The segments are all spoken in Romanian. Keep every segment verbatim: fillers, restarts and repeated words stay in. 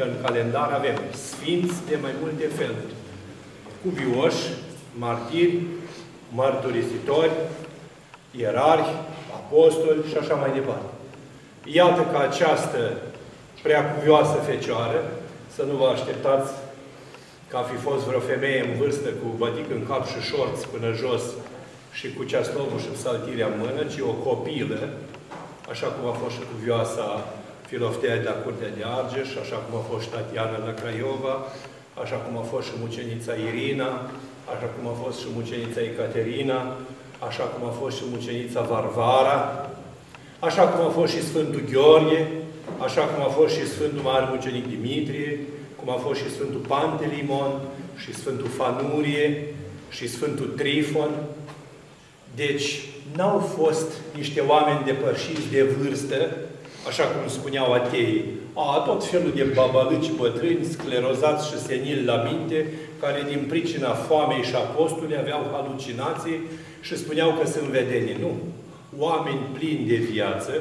că în calendar avem sfinți de mai multe feluri. Cuvioși, martiri, mărturisitori, ierarhi, apostoli și așa mai departe. Iată că această preacuvioasă fecioară, să nu vă așteptați că a fi fost vreo femeie în vârstă cu bătic în cap și șorți până jos și cu ceaslovul și psaltirea în mână, ci o copilă, așa cum a fost și cuvioasa Filoftea de la Curtea de Argeș, așa cum a fost Tatiana la Craiova, așa cum a fost și mucenița Irina, așa cum a fost și mucenița Ecaterina, așa cum a fost și mucenița Varvara, așa cum a fost și Sfântul Gheorghe, așa cum a fost și Sfântul Mare Mucenic Dimitrie, cum a fost și Sfântul Pantelimon, și Sfântul Fanurie, și Sfântul Trifon. Deci, n-au fost niște oameni depășiți de vârstă, așa cum spuneau ateii, a, tot felul de babalâci bătrâni, sclerozați și senili la minte, care din pricina foamei și apostului aveau halucinații și spuneau că sunt vedenii. Nu. Oameni plini de viață,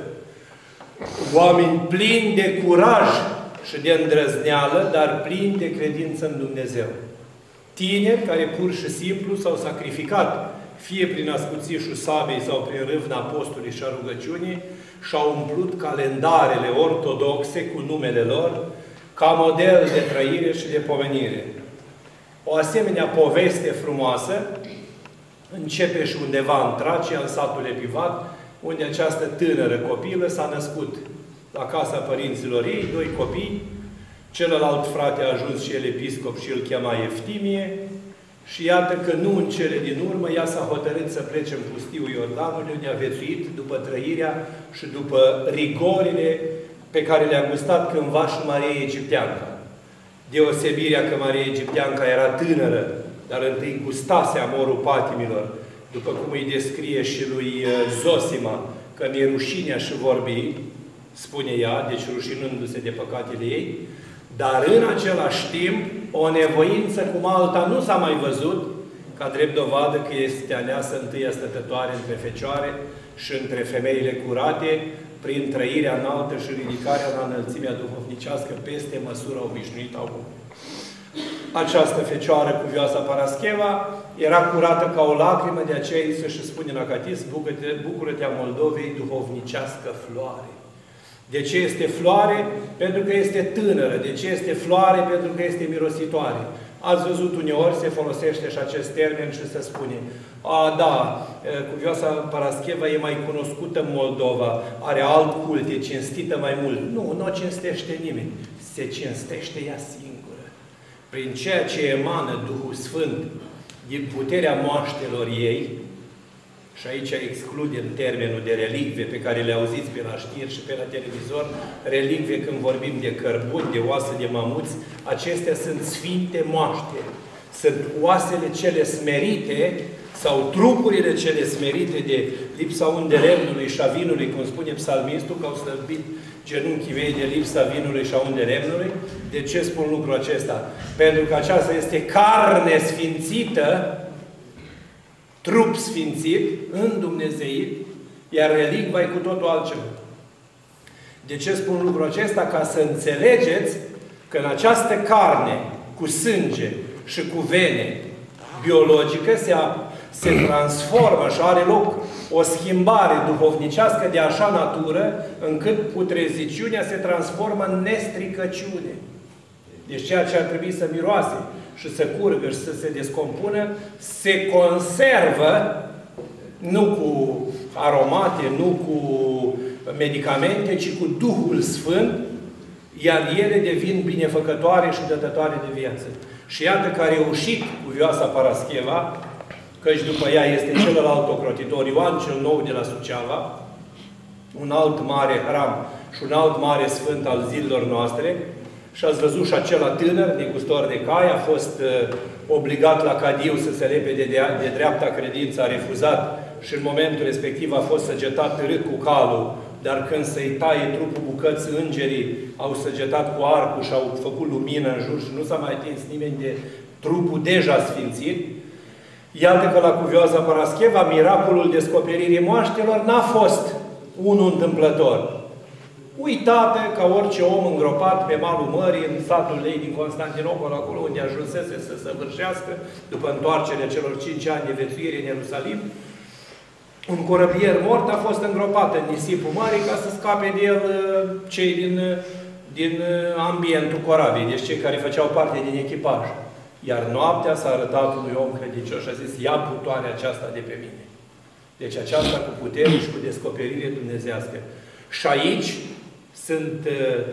oameni plini de curaj și de îndrăzneală, dar plini de credință în Dumnezeu. Tineri care pur și simplu s-au sacrificat, fie prin ascuțișul sabei sau prin râvna apostolului și a rugăciunii, și-au umplut calendarele ortodoxe cu numele lor ca model de trăire și de pomenire. O asemenea poveste frumoasă începe și undeva în Tracia, în satul Epivat, unde această tânără copilă s-a născut la casa părinților ei, doi copii, celălalt frate a ajuns și el episcop și îl chema Eftimie, și iată că nu în cele din urmă, ea s-a hotărât să plece în pustiul Iordanului, unde a viețuit după trăirea și după rigorile pe care le-a gustat cândva și Maria Egipteanca. Deosebirea că Maria Egipteanca era tânără, dar întâi gustase amorul patimilor, după cum îi descrie și lui Zosima, că mi-e rușinea și vorbi, spune ea, deci rușinându-se de păcatele ei, dar în același timp, o nevoință cum alta nu s-a mai văzut, ca drept dovadă că este aleasă întâia stătătoare între fecioare și între femeile curate, prin trăirea înaltă și ridicarea la înălțimea duhovnicească peste măsura obișnuită a omului. Această fecioară cuvioasa Parascheva era curată ca o lacrimă, de aceea îi se spune la catism, bucură-te a Moldovei, duhovnicească floare. De ce este floare? Pentru că este tânără. De ce este floare? Pentru că este mirositoare. Ați văzut uneori, se folosește și acest termen și se spune, a, da, cuvioasa Parascheva e mai cunoscută în Moldova, are alt cult, e cinstită mai mult. Nu, nu o cinstește nimeni. Se cinstește ea singură. Prin ceea ce emană Duhul Sfânt din puterea moaștelor ei, și aici excludem termenul de relicve pe care le auziți pe la știri și pe la televizor, relicve când vorbim de cărbuni, de oase de mamuți, acestea sunt sfinte moaște. Sunt oasele cele smerite sau trupurile cele smerite de lipsa undelemnului și a vinului, cum spune psalmistul, că au slăbit genunchii mei de lipsa vinului și a undelemnului. De ce spun lucrul acesta? Pentru că aceasta este carne sfințită, trup sfințit, îndumnezeit, iar relicva e cu totul altceva. De ce spun lucrul acesta? Ca să înțelegeți că în această carne, cu sânge și cu vene biologică, se, se transformă și are loc o schimbare duhovnicească de așa natură, încât putreziciunea se transformă în nestricăciune. Deci ceea ce ar trebui să miroase și să curgă și să se descompună, se conservă nu cu aromate, nu cu medicamente, ci cu Duhul Sfânt, iar ele devin binefăcătoare și dătătoare de viață. Și iată că a reușit cuvioasa Parascheva, căci după ea este celălalt ocrotitor, Ioan cel Nou de la Suceava, un alt mare hram și un alt mare sfânt al zilelor noastre. Și ați văzut și acela tânăr, negustor de cai, a fost uh, obligat la cadiu să se lepede de, de dreapta credință, a refuzat și în momentul respectiv a fost săgetat târât cu calul, dar când să-i taie trupul bucăți, îngerii au săgetat cu arcul și au făcut lumină în jur și nu s-a mai atins nimeni de trupul deja sfințit. Iată că la cuvioasa Parascheva, miracolul descoperirii moaștelor n-a fost unul întâmplător. uitată ca orice om îngropat pe malul mării, în satul ei din Constantinopol, acolo unde ajunsese să săvârșească, după întoarcerea celor cinci ani de viețuire în Ierusalim. Un corăbier mort a fost îngropat în nisipul mării ca să scape de el cei din, din ambientul corabiei, deci cei care făceau parte din echipaj. Iar noaptea s-a arătat unui om credincios și a zis, ia putoarea aceasta de pe mine. Deci aceasta cu putere și cu descoperire dumnezească. Și aici sunt uh,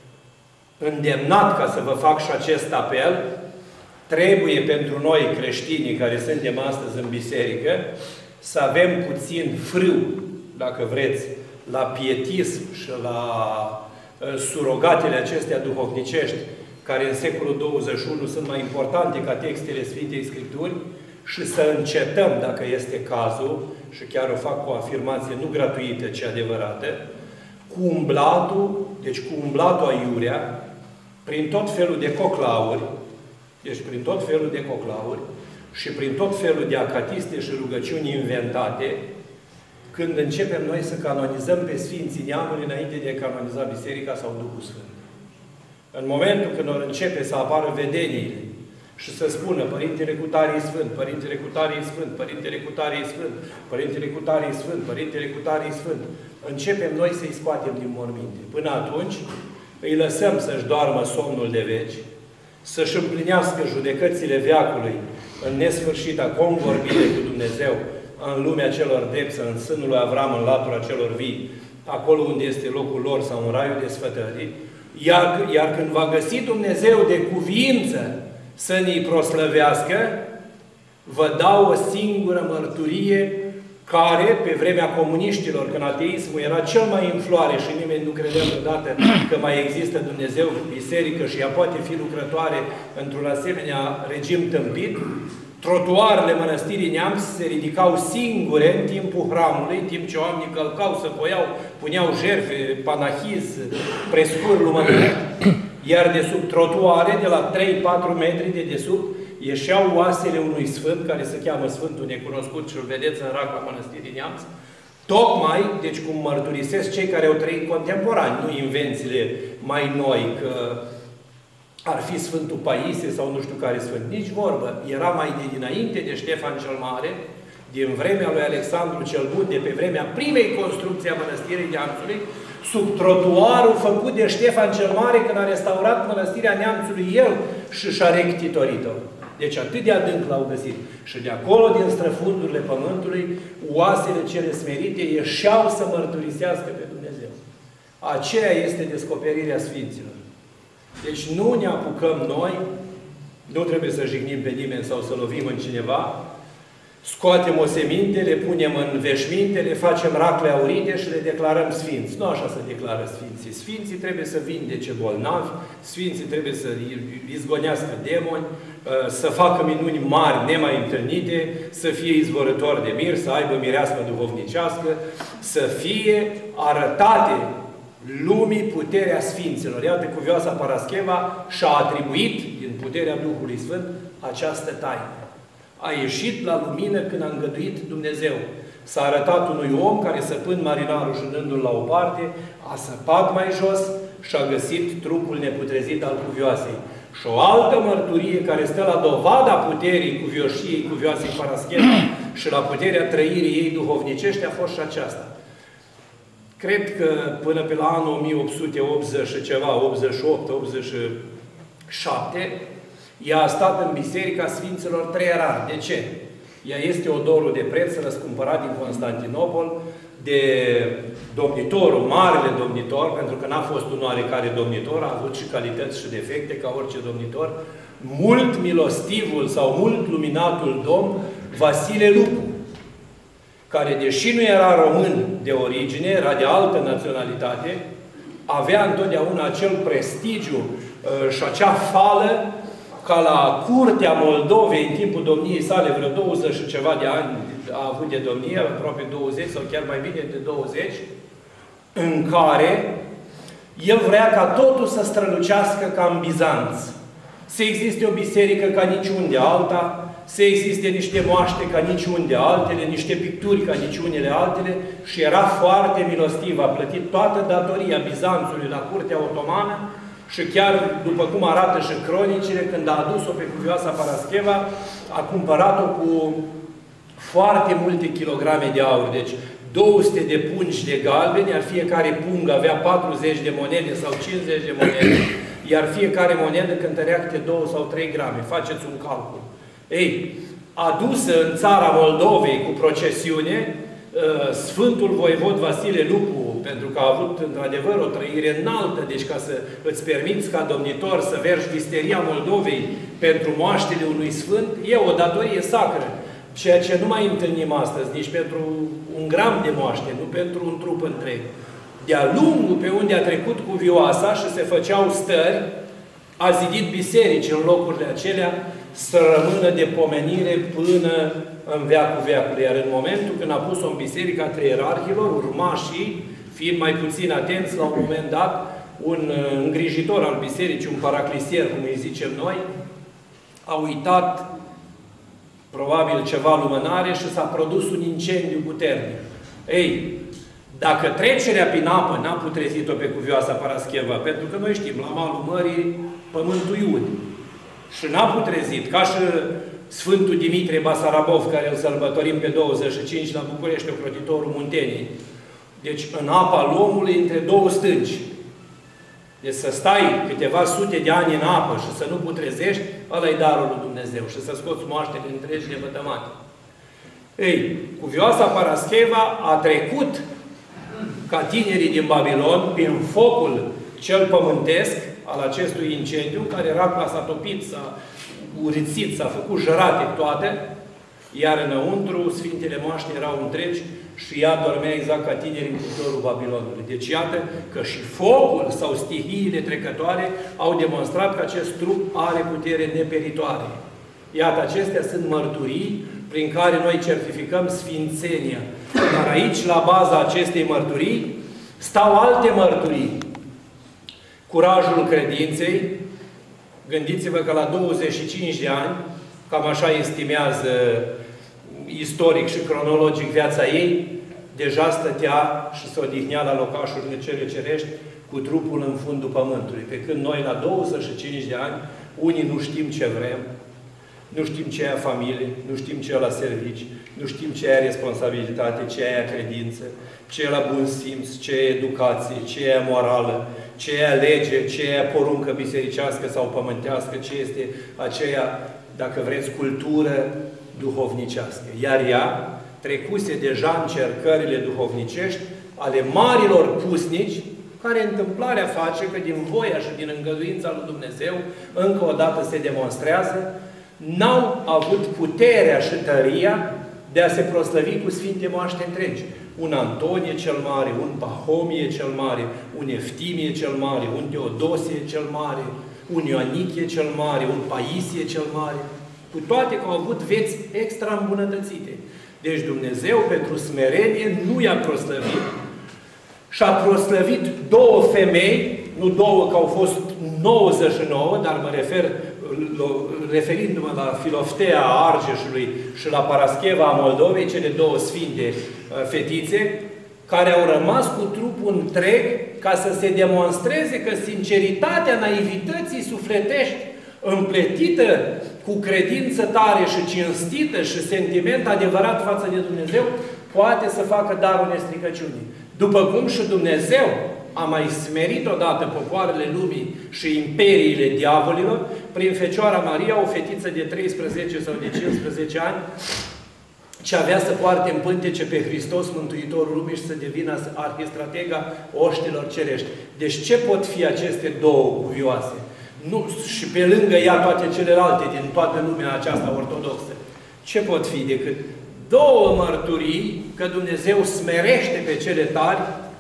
îndemnat ca să vă fac și acest apel. Trebuie pentru noi creștinii care suntem astăzi în biserică să avem puțin frâu, dacă vreți, la pietism și la uh, surogatele acestea duhovnicești, care în secolul douăzeci și unu sunt mai importante ca textele Sfintei Scripturi, și să încetăm, dacă este cazul, și chiar o fac cu o afirmație nu gratuită, ci adevărată, cu umblatul, deci cu umblatul aiurea, prin tot felul de coclauri, deci prin tot felul de coclauri și prin tot felul de acatiste și rugăciuni inventate, când începem noi să canonizăm pe Sfinții Neamului înainte de a canoniza Biserica sau Duhul Sfânt. În momentul când or începe să apară vedeniile și să spună Părintele Cutare Sfânt, Părintele Cutare Sfânt, Părintele Cutare Sfânt, Părintele Cutare Sfânt, Părintele Cutare Sfânt, începem noi să-i scoatem din morminte. Până atunci îi lăsăm să-și doarmă somnul de veci, să-și împlinească judecățile veacului în nesfârșita convorbire cu Dumnezeu în lumea celor drepți, în sânul lui Avram, în latura celor vii, acolo unde este locul lor sau în raiul de sfătării, iar, iar când va găsi Dumnezeu de cuviință să ne-i proslăvească, vă dau o singură mărturie care, pe vremea comuniștilor, când ateismul era cel mai în floare și nimeni nu credea vreodată că mai există Dumnezeu, biserică și ea poate fi lucrătoare într-un asemenea regim tâmpit, trotuarele Mănăstirii Neamț se ridicau singure în timpul hramului, în timp ce oamenii călcau, se poiau, puneau jertfe, panahiz, prescuri lumânări, iar de sub trotuare, de la trei patru metri de desubt, ieșeau oasele unui sfânt, care se cheamă Sfântul Necunoscut și îl vedeți în racla Mănăstirii Neamț, tocmai, deci cum mărturisesc cei care au trăit contemporani, nu invențiile mai noi, că ar fi Sfântul Paisie sau nu știu care sfânt, nici vorbă. Era mai de dinainte de Ștefan cel Mare, din vremea lui Alexandru cel Bun, de pe vremea primei construcții a Mănăstirii Neamțului, sub trotuarul făcut de Ștefan cel Mare când a restaurat Mănăstirea Neamțului el și și-a rectitorit-o. Deci atât de adânc l-au găsit. Și de acolo, din străfundurile pământului, oasele cele smerite ieșeau să mărturisească pe Dumnezeu. Aceea este descoperirea Sfinților. Deci nu ne apucăm noi, nu trebuie să jignim pe nimeni sau să lovim în cineva, scoatem oseminte, le punem în veșminte, le facem racle aurite și le declarăm sfinți. Nu așa se declară sfinții. Sfinții trebuie să vindece bolnavi, sfinții trebuie să izgonească demoni, să facă minuni mari, nemai întâlnite, să fie izvorători de mir, să aibă mireasmă duhovnicească, să fie arătate lumii puterea Sfinților. Iată, cuvioasa Parascheva și-a atribuit, din puterea Duhului Sfânt, această taină. A ieșit la lumină când a îngăduit Dumnezeu. S-a arătat unui om care, săpând marinarul și dându-l la o parte, a săpat mai jos și a găsit trupul neputrezit al cuvioasei. Și o altă mărturie care stă la dovada puterii cuvioșiei cuvioasei Parascheva și la puterea trăirii ei duhovnicești a fost și aceasta. Cred că până pe la anul o mie opt sute optzeci și ceva, optzeci și opt optzeci și șapte, ea a stat în Biserica Sfinților Treierari. De ce? Ea este odorul de preț răscumpărat din Constantinopol de domnitorul, marele domnitor, pentru că n-a fost un oarecare domnitor, a avut și calități și defecte ca orice domnitor, mult milostivul sau mult luminatul domn Vasile Lupu, care, deși nu era român de origine, era de altă naționalitate, avea întotdeauna acel prestigiu uh, și acea fală ca la curtea Moldovei, în timpul domniei sale, vreo douăzeci și ceva de ani a avut de domnie, aproape douăzeci sau chiar mai bine de douăzeci, în care el vrea ca totul să strălucească ca în Bizanț. Să existe o biserică ca niciunde alta, să existe niște moaște ca niciunde altele, niște picturi ca niciunele altele și era foarte milostiv. A plătit toată datoria Bizanțului la curtea otomană și chiar, după cum arată și cronicile, când a adus-o pe cuvioasa Parascheva, a cumpărat-o cu foarte multe kilograme de aur. Deci, două sute de pungi de galbeni, iar fiecare pungă avea patruzeci de monede sau cincizeci de monede, iar fiecare monedă cântărea câte două sau trei grame. Faceți un calcul. Ei, adusă în țara Moldovei cu procesiune, Sfântul Voivod Vasile Lupu, pentru că a avut într-adevăr o trăire înaltă, deci ca să îți permiți ca domnitor să vergi visteria Moldovei pentru moaștele unui sfânt, e o datorie sacră. Ceea ce nu mai întâlnim astăzi, nici pentru un gram de moaște, nu pentru un trup întreg. De-a lungul pe unde a trecut cuvioasa și se făceau stări, a zidit biserici în locurile acelea să rămână de pomenire până în veacul veacului. Iar în momentul când a pus-o în biserica trei-ierarhilor, urmașii, fiind mai puțin atenți, la un moment dat, un îngrijitor al bisericii, un paraclisier, cum îi zicem noi, a uitat probabil ceva lumânare și s-a produs un incendiu puternic. Ei, dacă trecerea prin apă n-a putrezit-o pe cuvioasa Parascheva, pentru că noi știm, la malul mării, pământul iud, și n-a putrezit, ca și Sfântul Dimitrie Basarabov, care îl sărbătorim pe douăzeci și cinci la București, ocrotitorul Munteniei. Deci, în apa lomului, între două stânci. Deci să stai câteva sute de ani în apă și să nu putrezești, ăla-i darul lui Dumnezeu. Și să scoți moaștele întregi de vătămate. Ei, cuvioasa Parascheva a trecut ca tinerii din Babilon prin focul cel pământesc al acestui incendiu, care era s-a topit, s-a urițit, s-a făcut jărate toate, iar înăuntru Sfintele Moaște erau întregi și ea dormea exact ca tineri în cuptorul Babilonului. Deci iată că și focul sau stihiile trecătoare au demonstrat că acest trup are putere neperitoare. Iată, acestea sunt mărturii prin care noi certificăm sfințenia. Dar aici, la baza acestei mărturii, stau alte mărturii. Curajul credinței. Gândiți-vă că la douăzeci și cinci de ani, cam așa estimează istoric și cronologic viața ei, deja stătea și se odihnea la locașurile cele cerești cu trupul în fundul pământului. Pe când noi, la douăzeci și cinci de ani, unii nu știm ce vrem, nu știm ce e familie, nu știm ce e la servici, nu știm ce e responsabilitate, ce e credință, ce e la bun simț, ce e educație, ce e morală, ce e lege, ce e poruncă bisericească sau pământească, ce este aceea, dacă vreți, cultură duhovnicească. Iar ea trecuse deja încercările duhovnicești ale marilor pusnici, care întâmplarea face că din voia și din îngăduința lui Dumnezeu, încă o dată se demonstrează, n-au avut puterea și tăria de a se proslăvi cu Sfinte Moaște întregi. Un Antonie cel Mare, un Pahomie cel Mare, un Eftimie cel Mare, un Teodosie cel Mare, un Ioanichie cel Mare, un Paisie cel Mare, cu toate că au avut vieți extra îmbunătățite. Deci Dumnezeu, pentru smerenie, nu i-a proslăvit și a proslăvit două femei, nu două, că au fost nouăzeci și nouă, dar mă refer, referindu-mă la Filoftea a Argeșului și la Parascheva a Moldovei, cele două sfinte fetițe, care au rămas cu trupul întreg ca să se demonstreze că sinceritatea naivității sufletești, împletită cu credință tare și cinstită și sentiment adevărat față de Dumnezeu, poate să facă darul nestricăciunii. După cum și Dumnezeu a mai smerit odată popoarele lumii și imperiile diavolilor, prin Fecioara Maria, o fetiță de treisprezece sau de cincisprezece ani, ce avea să poarte în pântece pe Hristos, Mântuitorul lumii, și să devină arhistratega oștilor cerești. Deci ce pot fi aceste două cuvioase? Nu, și pe lângă ea toate celelalte din toată lumea aceasta ortodoxă. Ce pot fi decât două mărturii că Dumnezeu smerește pe cele tari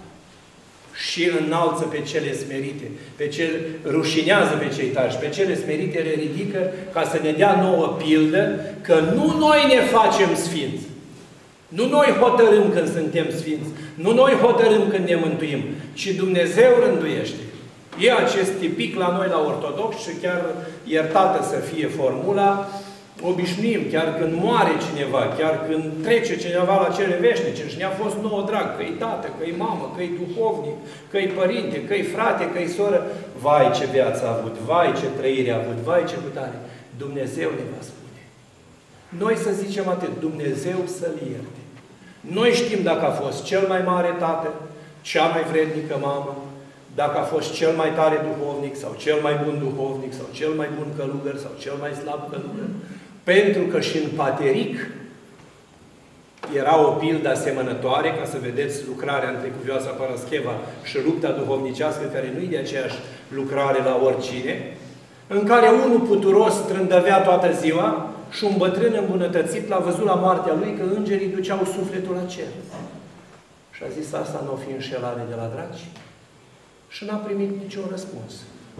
și înalță pe cele smerite, pe cele, rușinează pe cei tari și pe cele smerite le ridică ca să ne dea nouă pildă că nu noi ne facem sfinți. Nu noi hotărâm când suntem sfinți. Nu noi hotărâm când ne mântuim, ci Dumnezeu rânduiește. E acest tipic la noi, la ortodox, și chiar iertată să fie formula, obișnuim, chiar când moare cineva, chiar când trece cineva la cele veșnice și ne-a fost nouă drag, că-i tată, că-i mamă, că-i duhovnic, că-i părinte, că-i frate, că-i soră, vai ce viață a avut, vai ce trăire a avut, vai ce putare. Dumnezeu ne va spune. Noi să zicem atât, Dumnezeu să-l ierte. Noi știm dacă a fost cel mai mare tată, cea mai vrednică mamă, dacă a fost cel mai tare duhovnic, sau cel mai bun duhovnic, sau cel mai bun călugăr, sau cel mai slab călugăr. Pentru că și în Pateric era o pildă asemănătoare, ca să vedeți lucrarea între cuvioasa Parascheva și lupta duhovnicească, care nu e de aceeași lucrare la oricine, în care unul puturos trândăvea toată ziua și un bătrân îmbunătățit l-a văzut la moartea lui că îngerii duceau sufletul la cer. Și a zis, asta nu o fi înșelare de la dragi? Și n-a primit niciun răspuns.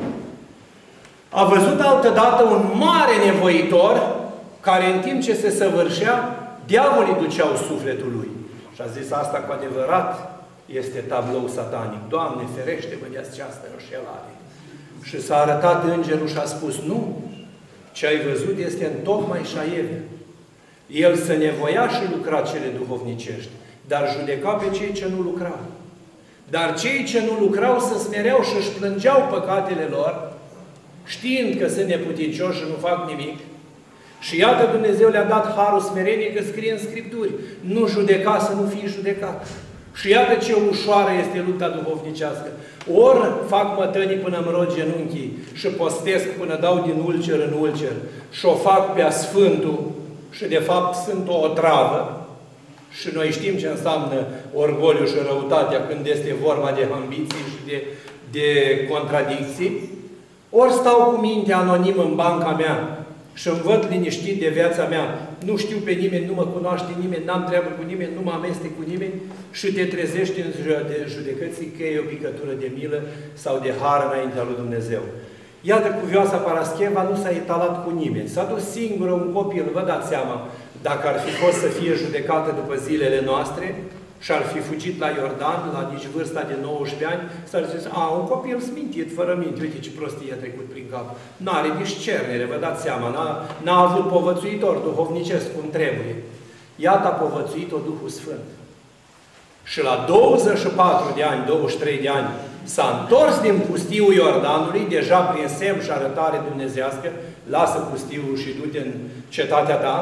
A văzut altădată un mare nevoitor care în timp ce se săvârșea, diavolii duceau sufletul lui. Și a zis, asta cu adevărat este tablou satanic. Doamne, ferește-mă de această înșelare. Și s-a arătat îngerul și a spus, nu, ce ai văzut este întocmai șaieve. El se nevoia și lucra cele duhovnicești, dar judeca pe cei ce nu lucrau. Dar cei ce nu lucrau se smereau și își plângeau păcatele lor, știind că sunt neputincioși și nu fac nimic. Și iată, Dumnezeu le-a dat harul smereniei, că scrie în Scripturi, nu judeca să nu fii judecat. Și iată ce ușoară este lupta duhovnicească. Ori fac mătănii până îmi rog genunchii și postesc până dau din ulcer în ulcer și o fac pe Sfântul și de fapt sunt o otravă. Și noi știm ce înseamnă orgoliu și răutatea când este vorba de ambiții și de, de contradicții. Ori stau cu mintea anonim în banca mea și îmi văd liniștit de viața mea, nu știu pe nimeni, nu mă cunoaște nimeni, n-am treabă cu nimeni, nu mă amestec cu nimeni și te trezești în de judecății că e o picătură de milă sau de har înaintea lui Dumnezeu. Iată, cuvioasa Parascheva nu s-a etalat cu nimeni. S-a dus singură, un copil, vă dați seama, dacă ar fi fost să fie judecată după zilele noastre și ar fi fugit la Iordan, la nici vârsta de nouăsprezece ani, s-ar zis, a, un copil smintit, fără minte, uite ce prostie a trecut prin cap. N-are discernere, vă dați seama, n-a avut povățuitor duhovnicesc cum trebuie. Iată a povățuit-o Duhul Sfânt. Și la douăzeci și patru de ani, douăzeci și trei de ani, s-a întors din pustiul Iordanului, deja prin semn și arătare dumnezească, lasă pustiul și du-te în cetatea ta.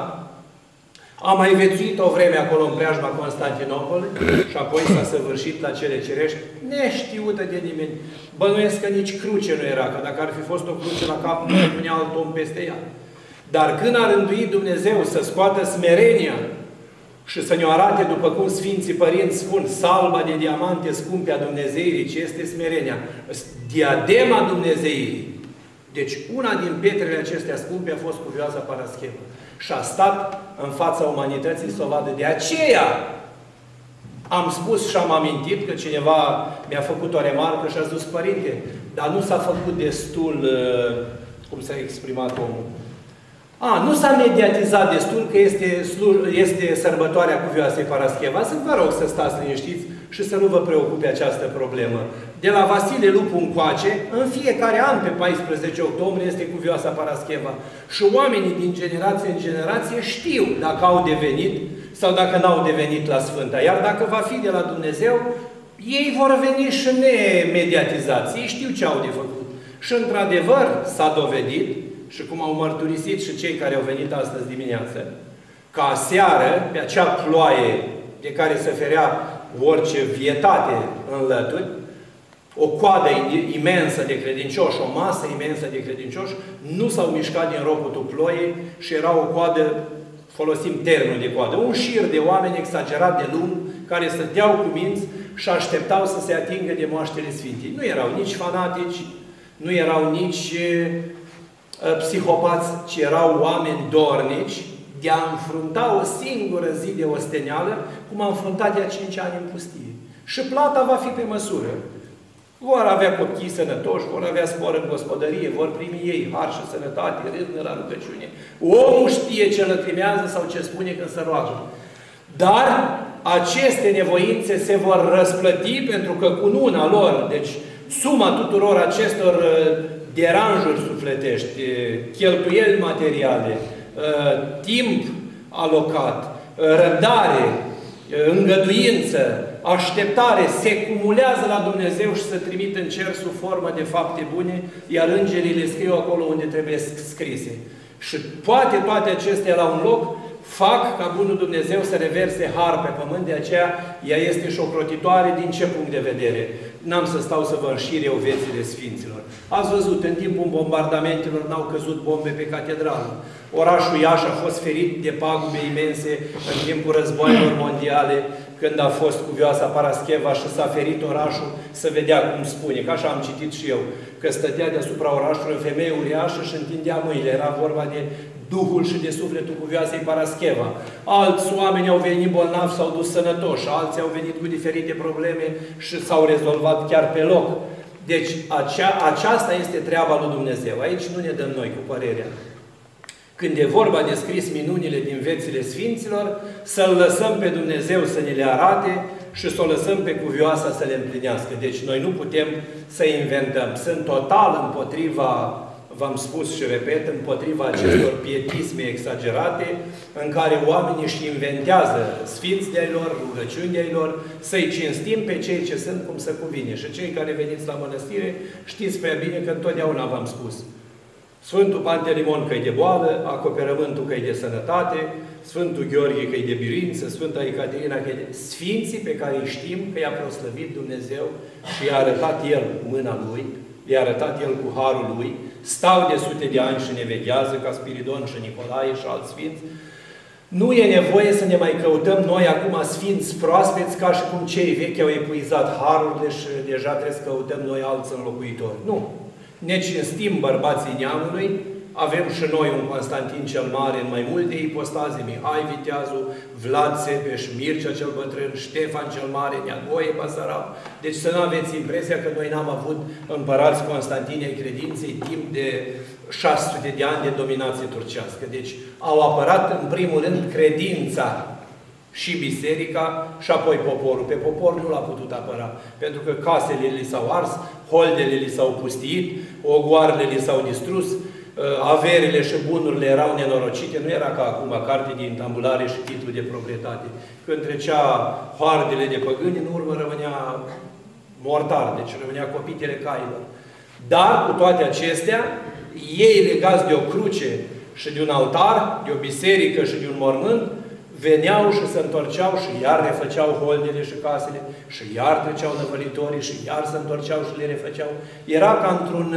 A mai vețuit o vreme acolo în preajma Constantinopol și apoi s-a săvârșit la cele cerești, neștiută de nimeni. Bănuiesc că nici cruce nu era, că dacă ar fi fost o cruce la cap, nu punea alt om peste ea. Dar când a rânduit Dumnezeu să scoată smerenia și să ne-o arate, după cum Sfinții Părinți spun, salba de diamante scumpe a Dumnezeirii, ce este smerenia? Diadema Dumnezeirii. Deci una din pietrele acestea scumpe a fost cuvioasa Parascheva. Și a stat în fața umanității să o vadă. De aceea am spus și am amintit că cineva mi-a făcut o remarcă și a zis, părinte, dar nu s-a făcut destul, cum s-a exprimat omul, A, nu s-a mediatizat destul că este, este sărbătoarea cuvioasei Parascheva. Să vă rog să stați liniștiți și să nu vă preocupe această problemă. De la Vasile Lupu încoace, în fiecare an pe paisprezece octombrie este cuvioasa Parascheva. Și oamenii din generație în generație știu dacă au devenit sau dacă n-au devenit la Sfânta. Iar dacă va fi de la Dumnezeu, ei vor veni și nemediatizați. Ei știu ce au de făcut. Și într-adevăr s-a dovedit, și cum au mărturisit și cei care au venit astăzi dimineață, că aseară, pe acea ploaie de care se ferea orice vietate în lături, o coadă imensă de credincioși, o masă imensă de credincioși, nu s-au mișcat din ropotul ploiei și era o coadă, folosim termenul de coadă, un șir de oameni exagerat de lung, care stăteau cu minți și așteptau să se atingă de moaștele Sfintei. Nu erau nici fanatici, nu erau nici psihopați, ci erau oameni dornici de a înfrunta o singură zi de osteneală, cum a înfruntat ea cinci ani în pustie. Și plata va fi pe măsură. Vor avea copii sănătoși, vor avea spor în gospodărie, vor primi ei har și sănătate, râvnă la rugăciune. Omul știe ce lăcrimează sau ce spune când se roagă. Dar aceste nevoințe se vor răsplăti pentru că cununa lor, deci suma tuturor acestor deranjuri sufletești, cheltuieli materiale, timp alocat, răbdare, îngăduință, așteptare, se cumulează la Dumnezeu și se trimit în cer sub formă de fapte bune, iar îngerii le scriu acolo unde trebuie scrise. Și poate toate acestea la un loc fac ca Bunul Dumnezeu să reverse har pe pământ, de aceea ea este șocrotitoare din ce punct de vedere? N-am să stau să vă înșir eu viețile Sfinților. Ați văzut, în timpul bombardamentelor n-au căzut bombe pe catedrală. Orașul Iași a fost ferit de pagube imense în timpul războaielor mondiale, când a fost cuvioasa Parascheva și s-a ferit orașul, să vedea cum spune, că așa am citit și eu, că stătea deasupra orașului o femeie uriașă și întindea mâinile. Era vorba de Duhul și de sufletul cuvioasei Parascheva. Alți oameni au venit bolnavi, s-au dus sănătoși, alții au venit cu diferite probleme și s-au rezolvat chiar pe loc. Deci acea, aceasta este treaba lui Dumnezeu. Aici nu ne dăm noi cu părerea. Când e vorba de scris minunile din viețile Sfinților, să-L lăsăm pe Dumnezeu să ne le arate și să o lăsăm pe cuvioasa să le împlinească. Deci noi nu putem să inventăm. Sunt total împotriva, v-am spus și repet, împotriva acestor pietisme exagerate, în care oamenii își inventează sfinți de-ai lor, rugăciuni de-ai lor, să-i cinstim pe cei ce sunt cum se cuvine. Și cei care veniți la mănăstire, știți prea bine că întotdeauna v-am spus. Sfântul Pantelimon că e de boală, acoperământul că e de sănătate, Sfântul Gheorghe că e de biruință, Sfânta Ecaterina că e de... Sfinții pe care îi știm că i-a proslăvit Dumnezeu și i-a arătat El mâna Lui, i-a arătat El cu harul Lui, stau de sute de ani și ne veghează ca Spiridon și Nicolae și alți sfinți. Nu e nevoie să ne mai căutăm noi acum sfinți proaspeți ca și cum cei vechi au epuizat harurile și deja trebuie să căutăm noi alți înlocuitori. Nu. Ne cinstim bărbații neamului, avem și noi un Constantin cel Mare în mai multe ipostaze, Mihai Viteazul, Vlad Țepeș, Mircea cel Bătrân, Ștefan cel Mare, Neagoe Basarab. Deci să nu aveți impresia că noi n-am avut împărați Constantini ai credinței timp de șase sute de ani de dominație turcească. Deci au apărat în primul rând credința și biserica și apoi poporul. Pe popor nu l-a putut apăra, pentru că casele li s-au ars, holdele li s-au pustiit, ogoarele li s-au distrus, averile și bunurile erau nenorocite. Nu era ca acum carte din tambulare și titlu de proprietate. Când trecea hoardele de păgâni, în urmă rămânea mortar, deci rămânea copitele cailor. Dar, cu toate acestea, ei legați de o cruce și de un altar, de o biserică și de un mormânt, veneau și se întorceau și iar refăceau holdele și casele și iar treceau năvălitorii și iar se întorceau și le refăceau. Era ca într-un,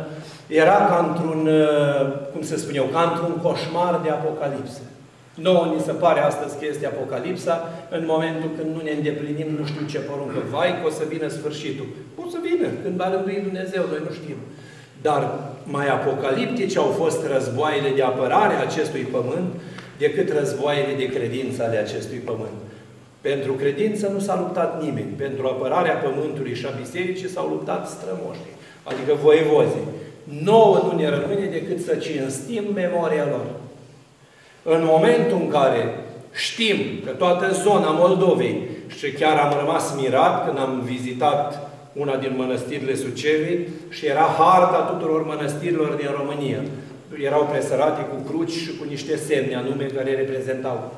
era ca într-un, cum se spune eu, ca într-un coșmar de apocalipsă. Nouă ni se pare astăzi că este apocalipsa, în momentul când nu ne îndeplinim nu știu ce poruncă. Vai că o să vină sfârșitul. O să vină, când va rândui Dumnezeu, noi nu știm. Dar mai apocaliptice au fost războaiele de apărare a acestui pământ, decât războaiele de credință ale acestui pământ. Pentru credință nu s-a luptat nimeni. Pentru apărarea pământului și a bisericii s-au luptat strămoșii, adică voievozii. Nouă nu ne rămâne decât să cinstim memoria lor. În momentul în care știm că toată zona Moldovei, și chiar am rămas mirat când am vizitat una din mănăstirile Sucevei și era harta tuturor mănăstirilor din România. Erau presărate cu cruci și cu niște semne anume care reprezentau.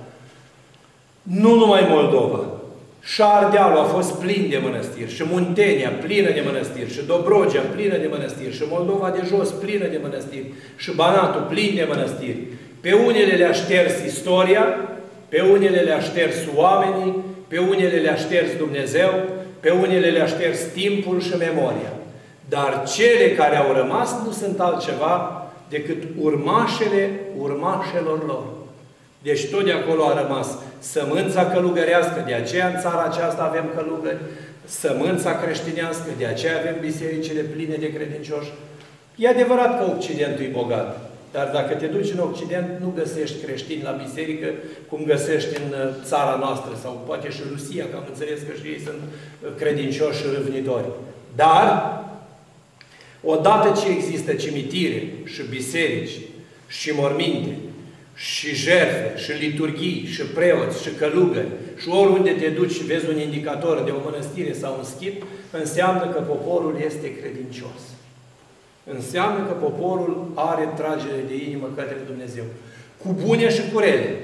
Nu numai Moldova. Și Ardealul a fost plin de mănăstiri, și Muntenia plină de mănăstiri, și Dobrogea plină de mănăstiri, și Moldova de jos plină de mănăstiri, și Banatul plin de mănăstiri. Pe unele le-a șters istoria, pe unele le-a șters oamenii, pe unele le-a șters Dumnezeu, pe unele le-a șters timpul și memoria. Dar cele care au rămas nu sunt altceva decât urmașele urmașelor lor. Deci tot de acolo a rămas sămânța călugărească, de aceea în țara aceasta avem călugări, sămânța creștinească, de aceea avem bisericile pline de credincioși. E adevărat că Occidentul e bogat, dar dacă te duci în Occident, nu găsești creștini la biserică, cum găsești în țara noastră, sau poate și Rusia, că am înțeles că și ei sunt credincioși și râvnitori. Dar, odată ce există cimitire și biserici și morminte, și jertfe, și liturghii, și preoți, și călugări, și oriunde te duci și vezi un indicator de o mănăstire sau un schip, înseamnă că poporul este credincios. Înseamnă că poporul are tragere de inimă către Dumnezeu. cu bune și cu rele,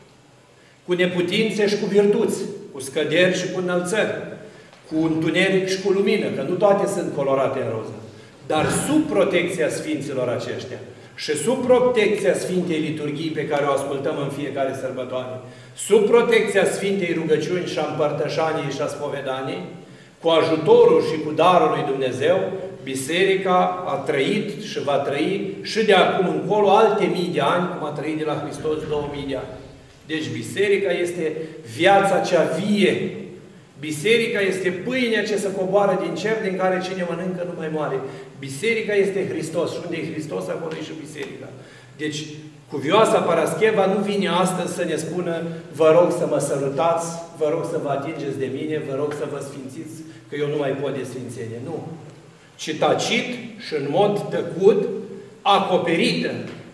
cu neputințe și cu virtuți, cu scăderi și cu înălțări, cu întuneric și cu lumină, că nu toate sunt colorate în roză, dar sub protecția Sfinților aceștia și sub protecția Sfintei Liturghii pe care o ascultăm în fiecare sărbătoare, sub protecția Sfintei Rugăciuni și a împărtășaniei și a spovedaniei, cu ajutorul și cu darul lui Dumnezeu, Biserica a trăit și va trăi și de acum încolo alte mii de ani, cum a trăit de la Hristos două mii de ani. Deci Biserica este viața cea vie. Biserica este pâinea ce se coboară din cer, din care cine mănâncă nu mai moare. Biserica este Hristos. Și unde e Hristos, acolo e și Biserica. Deci, Cuvioasa Parascheva nu vine astăzi să ne spună vă rog să mă sărutați, vă rog să vă atingeți de mine, vă rog să vă sfințiți, că eu nu mai pot de sfințenie. Nu. Ci tacit și în mod tăcut, acoperită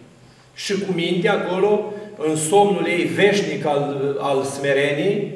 și cu minte acolo, în somnul ei veșnic al, al smereniei,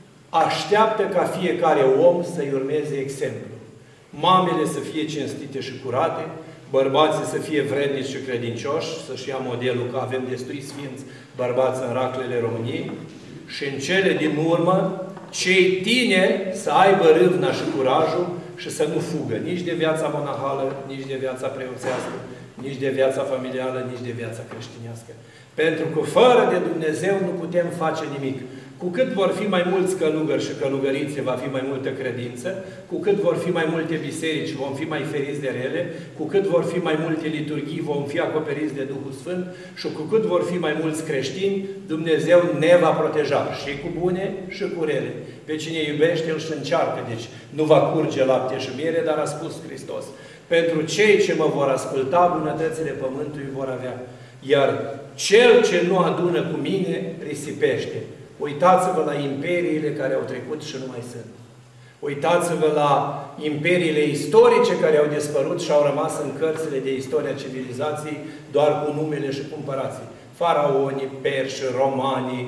așteaptă ca fiecare om să-i urmeze exemplu. Mamele să fie cinstite și curate, bărbații să fie vrednici și credincioși, să-și ia modelul că avem destui sfinți bărbați în raclele României, și în cele din urmă, cei tineri să aibă râvna și curajul și să nu fugă nici de viața monahală, nici de viața preoțească, nici de viața familială, nici de viața creștinească. Pentru că fără de Dumnezeu nu putem face nimic. Cu cât vor fi mai mulți călugări și călugărițe, va fi mai multă credință, cu cât vor fi mai multe biserici, vom fi mai feriți de rele, cu cât vor fi mai multe liturghii, vom fi acoperiți de Duhul Sfânt și cu cât vor fi mai mulți creștini, Dumnezeu ne va proteja și cu bune și cu rele. Pe cine iubește, îl și încearcă. Deci nu va curge lapte și miere, dar a spus Hristos: pentru cei ce mă vor asculta, bunătățile pământului vor avea. Iar cel ce nu adună cu mine, risipește. Uitați-vă la imperiile care au trecut și nu mai sunt. Uitați-vă la imperiile istorice care au dispărut și au rămas în cărțile de istoria civilizației doar cu numele și cu împărații. Faraonii, perși, romanii,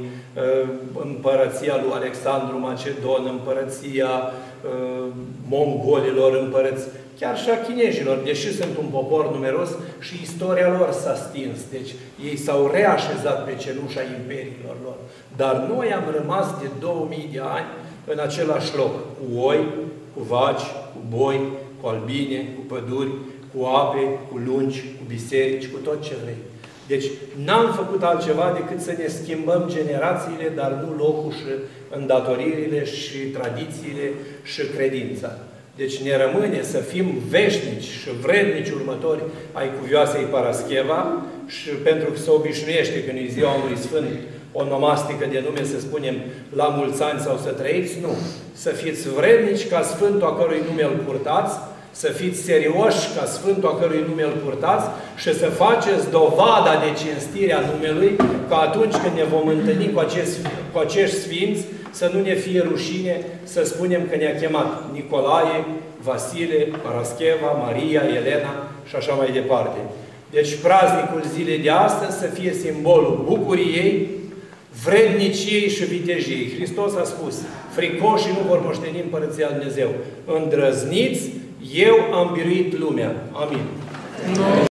împărăția lui Alexandru Macedon, împărăția mongolilor, împărăți, chiar și a chinezilor, deși sunt un popor numeros și istoria lor s-a stins. Deci ei s-au reașezat pe cenușa imperiilor lor. Dar noi am rămas de două mii de ani în același loc, cu oi, cu vaci, cu boi, cu albine, cu păduri, cu ape, cu lungi, cu biserici, cu tot ce vrei. Deci n-am făcut altceva decât să ne schimbăm generațiile, dar nu locul și îndatoririle și tradițiile și credința. Deci ne rămâne să fim veșnici și vrednici următori ai Cuvioasei Parascheva și pentru că se obișnuiește când e ziua unui sfânt onomastică de nume să spunem la mulți ani sau să trăiți, nu. Să fiți vrednici ca Sfântul a cărui nume îl purtați, să fiți serioși ca Sfântul a cărui nume îl purtați și să faceți dovada de cinstire a numelui, ca atunci când ne vom întâlni cu acești, cu acești sfinți, să nu ne fie rușine să spunem că ne-a chemat Nicolae, Vasile, Parascheva, Maria, Elena și așa mai departe. Deci praznicul zilei de astăzi să fie simbolul bucuriei, vredniciei și vitejiei. Hristos a spus: fricoșii nu vor moșteni Împărăția lui Dumnezeu. Îndrăzniți, eu am biruit lumea. Amin.